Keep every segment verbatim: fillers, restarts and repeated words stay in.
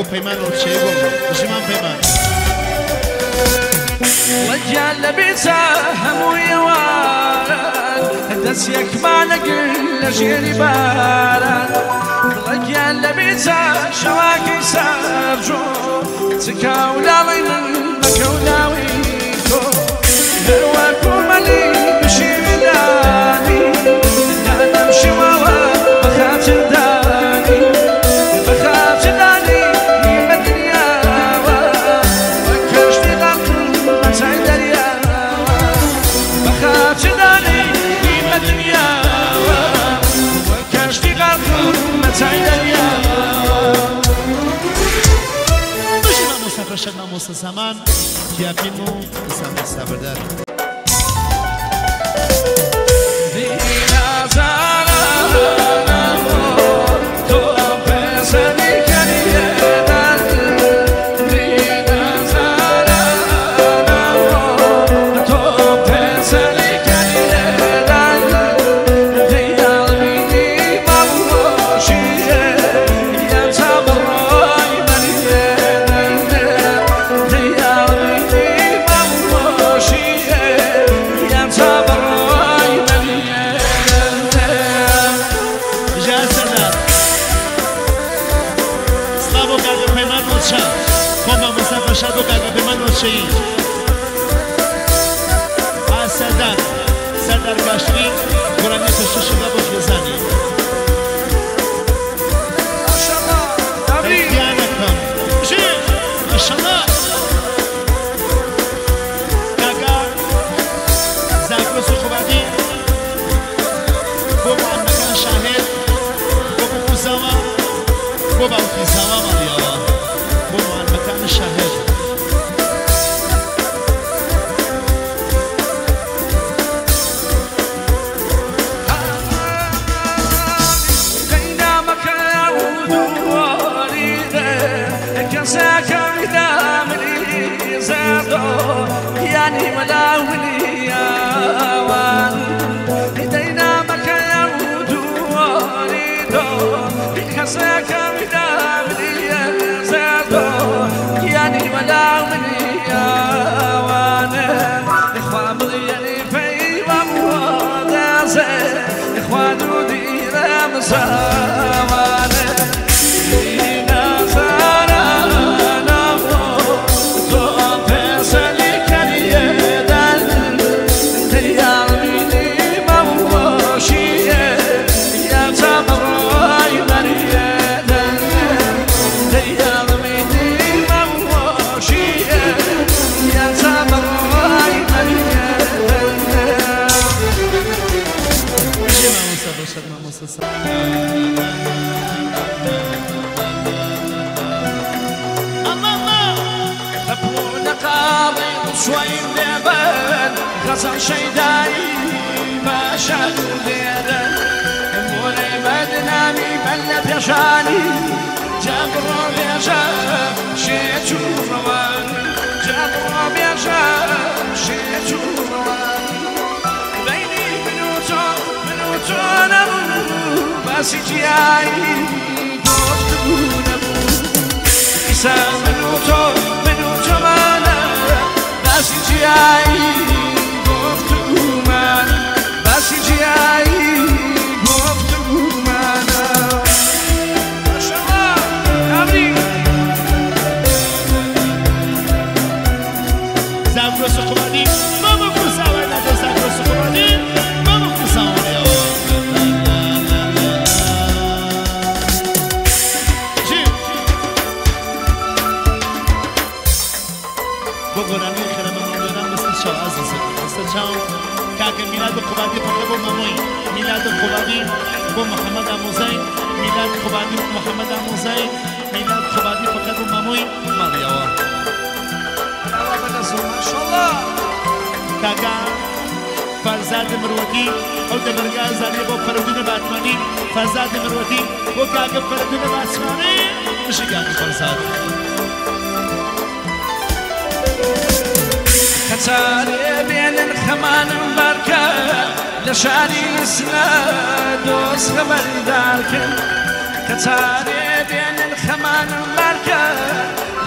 بو پیمان و چه بو بجمان پیمان رجال لبيسه همو يوارد دس يكمان قل جيري بارد رجال لبيسه شواكي سرجو تكاولاوي من مكولاويكو هواكو ملي بشي مداني انا نمشي ورا بخاطر داني بخاطر داني باشد ما مستسمان کیافیمو سامر سبردار شادو کاغذ به من وشی آسادان سردار باشی قرآنی سرش شده بود بزنی ماشاءالله تبریک دیانکم جی ماشاءالله کاغا زاکروس خوبادی بابا مکان شاهد بابا کوزاوا بابا کوزاوا مالیا بابا مکان شاهد يعني ولا وليا وان ايدينا مكا يعود وريدو الحساك مدام ليا زادو يعني ولا وليا وان اخوان بغياني في ومواد زين اخوان ودير مساوان شوي لبن خسر شيداي ما شاف ديرن مولي بدنامي بلد يشاني جبرو بيشاف شيتو روان جبرو بيشاف شيتو روان بيني منوتو منوتو نبو باسي جياي قفتو نبو إسا منوتو منوتو مانا باسي جياي قفتو مانا باسي جياي قفتو مانا ما شاء الله تبريك زاكرو سقواني ماما كوساوي لا زاكرو سقواني ماما كوساوي بقولاني خير من دونان بس شو عزيز بس شو كاك ميلاد قبادي فقط ماموي ميلاد قبادي بو محمد عموزي ميلاد قبادي محمد عموزي ميلاد قبادي فقط ماموي ماريوا ما شاء الله كاكا فرزاد مروتي او دبرگاه زاني بو فرودين باتماني فرزاد مروتي بو كاكا فرودين باتماني مش كاكا فرزاد كتاري بين الخمان مباركة لشاني سنادوس خبر دارك كتاري بين الخمان مباركة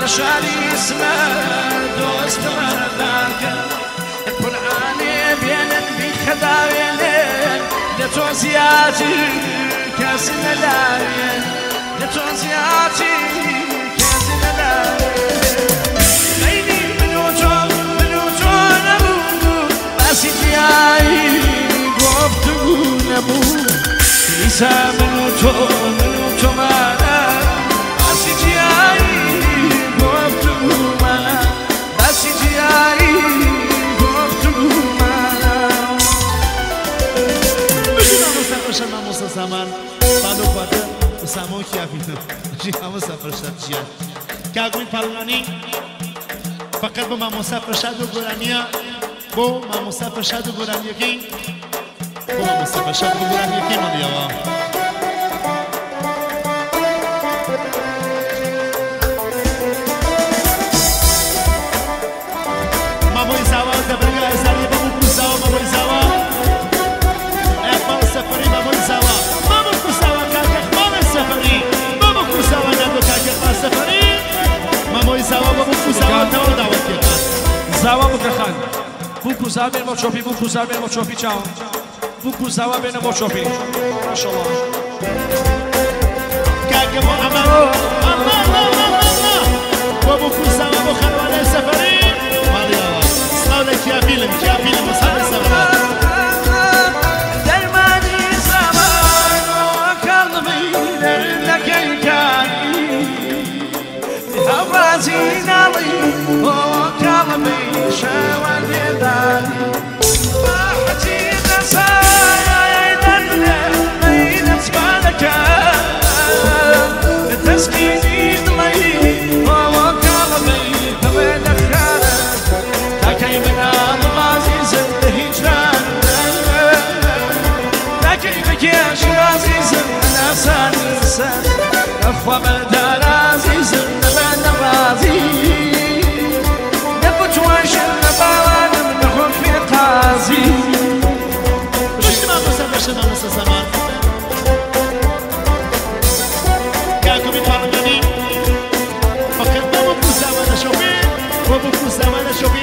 لشاري اسمه دوست مرداك القرآن بينن بخداوين لتوزياتي كاسن لاوين لتوزياتي كاسن لاوين بيني من وجوه من وجوه نبو باسي جياي قفتو نبو ليسا من وجوه من وجوه مانا باسي جياي قفتو مانا باسي جياي شما موسى زمان بالو باده وسامو کیافینه جی همه سفر شد جیان کاغوی پالانی فقط با ما مسافر شد و گرانیا با ما مسافر شد و گرانیا کی با ما مسافر شد و گرانیا کی مالیاوا ماموی زاوا دبرگا ازاری با مو زاوا ماموی زاوا سفری ماموی زاوا مامو کوساوا کاکه مامو سفری مامو کوساوا ندو کاکه ما سفری ماموی زاوا مامو کوساوا تو دعوت کرد زاوا مکخان بو کوساوا بین ما چوپی بو کوساوا بین ما چوپی چاو بو کوساوا بین ما چوپی ماشاءالله کاکه ما امامو الله الله الله بو کوساوا بو خلوانه سفری مالیا سلام کیافیلم کیافیلم سلام سفری زينالي وكلمي شوال يداني راحتي نسايا بين اسبانك تسكيني لي وكلمي بين خالك تكي من الغازي الهجران تكي بك يا شرازي انا سانسان اخوة مدار عزيز نبازي نبت واشن نبالان من حب قازي مش ما مسافر شنا مسا زمان كاكو بيطالبني فقط بابو كوسا وانا شوفي بابو كوسا وانا شوفي